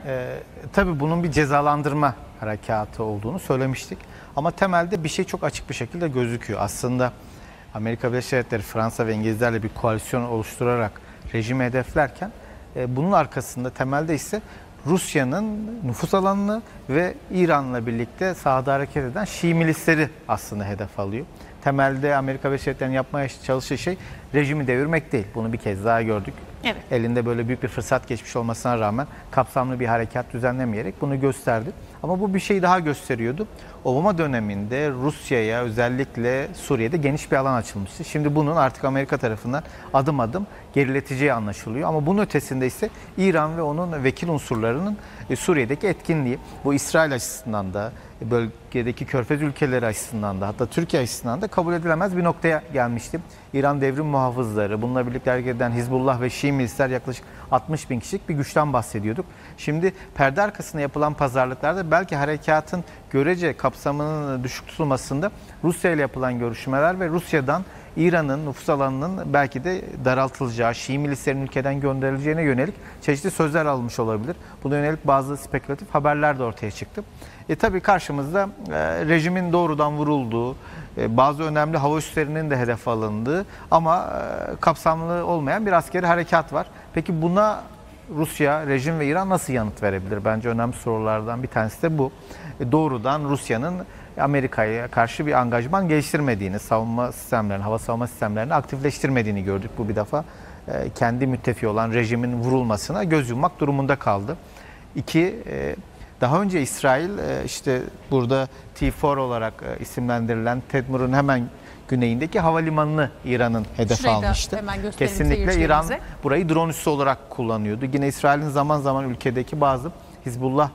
Tabii bunun bir cezalandırma harekatı olduğunu söylemiştik. Ama temelde bir şey çok açık bir şekilde gözüküyor. Aslında Amerika Birleşik Devletleri, Fransa ve İngilizlerle bir koalisyon oluşturarak rejimi hedeflerken bunun arkasında temelde ise Rusya'nın nüfus alanını ve İran'la birlikte sahada hareket eden Şii milisleri aslında hedef alıyor. Temelde Amerika Birleşik Devletleri'nin yapmaya çalıştığı şey rejimi devirmek değil. Bunu bir kez daha gördük. Evet. Elinde böyle büyük bir fırsat geçmiş olmasına rağmen kapsamlı bir harekat düzenlemeyerek bunu gösterdi. Ama bu bir şey daha gösteriyordu. Obama döneminde Rusya'ya, özellikle Suriye'de geniş bir alan açılmıştı. Şimdi bunun artık Amerika tarafından adım adım gerileteceği anlaşılıyor. Ama bunun ötesinde ise İran ve onun vekil unsurlarının Suriye'deki etkinliği, bu İsrail açısından da, bölgedeki Körfez ülkeleri açısından da, hatta Türkiye açısından da kabul edilemez bir noktaya gelmişti. İran devrim muhafızları, bununla birlikte hareket eden Hizbullah ve Şii milisler yaklaşık 60 bin kişilik bir güçten bahsediyorduk. Şimdi perde arkasında yapılan pazarlıklarda belki harekatın görece kapsamının düşük tutulmasında Rusya ile yapılan görüşmeler ve Rusya'dan İran'ın nüfus alanının belki de daraltılacağı, Şii milislerin ülkeden gönderileceğine yönelik çeşitli sözler alınmış olabilir. Buna yönelik bazı spekülatif haberler de ortaya çıktı. Tabii karşımızda rejimin doğrudan vurulduğu, bazı önemli hava üslerinin de hedef alındığı ama kapsamlı olmayan bir askeri harekat var. Peki buna Rusya, rejim ve İran nasıl yanıt verebilir? Bence önemli sorulardan bir tanesi de bu. Doğrudan Rusya'nın Amerika'ya karşı bir angajman geliştirmediğini, savunma sistemlerini, hava savunma sistemlerini aktifleştirmediğini gördük. Bu bir defa kendi müttefiği olan rejimin vurulmasına göz yummak durumunda kaldı. İki, daha önce İsrail işte burada T4 olarak isimlendirilen Tedmur'un hemen güneyindeki havalimanını İran'ın hedef almıştı. Kesinlikle İran burayı drone üssü olarak kullanıyordu. Yine İsrail'in zaman zaman ülkedeki bazı Hizbullah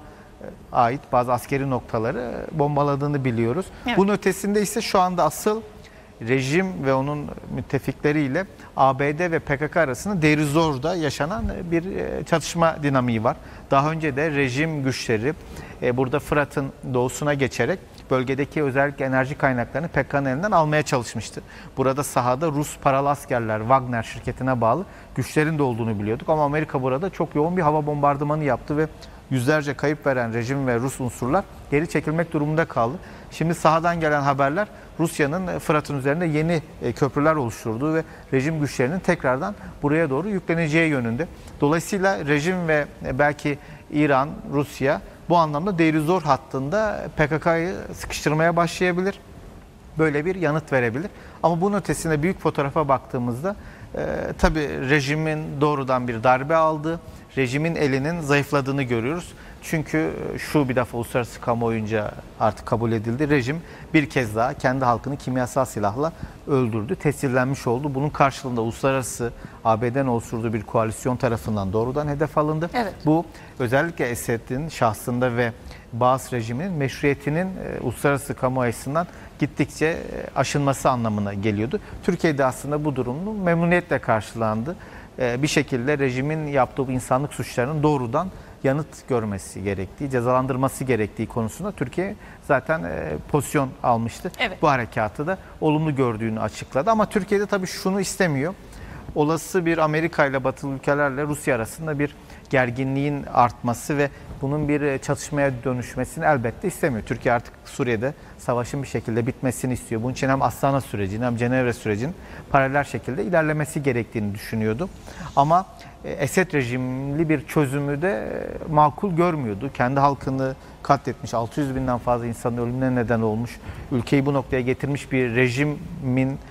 ait bazı askeri noktaları bombaladığını biliyoruz. Evet. Bunun ötesinde ise şu anda asıl rejim ve onun müttefikleriyle ABD ve PKK arasında Deir ez-Zor'da yaşanan bir çatışma dinamiği var. Daha önce de rejim güçleri burada Fırat'ın doğusuna geçerek bölgedeki özellikle enerji kaynaklarını PKK'nın elinden almaya çalışmıştı. Burada sahada Rus paralı askerler, Wagner şirketine bağlı güçlerin de olduğunu biliyorduk. Ama Amerika burada çok yoğun bir hava bombardımanı yaptı ve yüzlerce kayıp veren rejim ve Rus unsurlar geri çekilmek durumunda kaldı. Şimdi sahadan gelen haberler Rusya'nın Fırat'ın üzerinde yeni köprüler oluşturduğu ve rejim güçlerinin tekrardan buraya doğru yükleneceği yönünde. Dolayısıyla rejim ve belki İran, Rusya bu anlamda Deir ez-Zor hattında PKK'yı sıkıştırmaya başlayabilir. Böyle bir yanıt verebilir. Ama bunun ötesinde büyük fotoğrafa baktığımızda tabii rejimin doğrudan bir darbe aldığı, rejimin elinin zayıfladığını görüyoruz. Çünkü şu bir defa uluslararası kamuoyunca artık kabul edildi. Rejim bir kez daha kendi halkını kimyasal silahla öldürdü, tescillenmiş oldu. Bunun karşılığında uluslararası ABD'nin oluşturduğu bir koalisyon tarafından doğrudan hedef alındı. Evet. Bu özellikle Esed'in şahsında ve Baas rejiminin meşruiyetinin uluslararası kamuoyu açısından gittikçe aşınması anlamına geliyordu. Türkiye'de aslında bu durumun memnuniyetle karşılandı. Bir şekilde rejimin yaptığı bu insanlık suçlarının doğrudan yanıt görmesi gerektiği, cezalandırması gerektiği konusunda Türkiye zaten pozisyon almıştı. Evet. Bu harekatı da olumlu gördüğünü açıkladı. Ama Türkiye'de tabii şunu istemiyor. Olası bir Amerika ile batılı ülkelerle Rusya arasında bir gerginliğin artması ve bunun bir çatışmaya dönüşmesini elbette istemiyor. Türkiye artık Suriye'de savaşın bir şekilde bitmesini istiyor. Bunun için hem Astana sürecinin hem Cenevre sürecinin paralel şekilde ilerlemesi gerektiğini düşünüyordu. Ama Esed rejimli bir çözümü de makul görmüyordu. Kendi halkını katletmiş, 600 binden fazla insanın ölümüne neden olmuş, ülkeyi bu noktaya getirmiş bir rejimin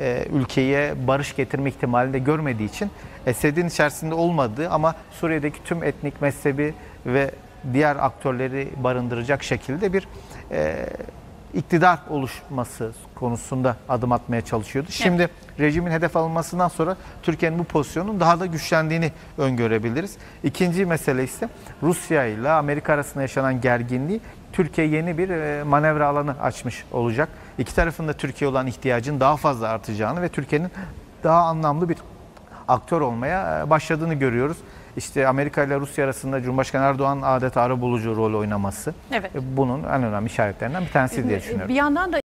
ülkeye barış getirme ihtimalini de görmediği için Esed'in içerisinde olmadığı ama Suriye'deki tüm etnik, mezhebi ve diğer aktörleri barındıracak şekilde bir iktidar oluşması konusunda adım atmaya çalışıyordu. Şimdi evet, rejimin hedef alınmasından sonra Türkiye'nin bu pozisyonun daha da güçlendiğini öngörebiliriz. İkinci mesele ise Rusya ile Amerika arasında yaşanan gerginliği Türkiye yeni bir manevra alanı açmış olacak. İki tarafın da Türkiye olan ihtiyacın daha fazla artacağını ve Türkiye'nin daha anlamlı bir aktör olmaya başladığını görüyoruz. İşte Amerika ile Rusya arasında Cumhurbaşkanı Erdoğan adeta arabulucu rol oynaması. Evet. Bunun en önemli işaretlerinden bir tanesi diye düşünüyorum. Bir yandan da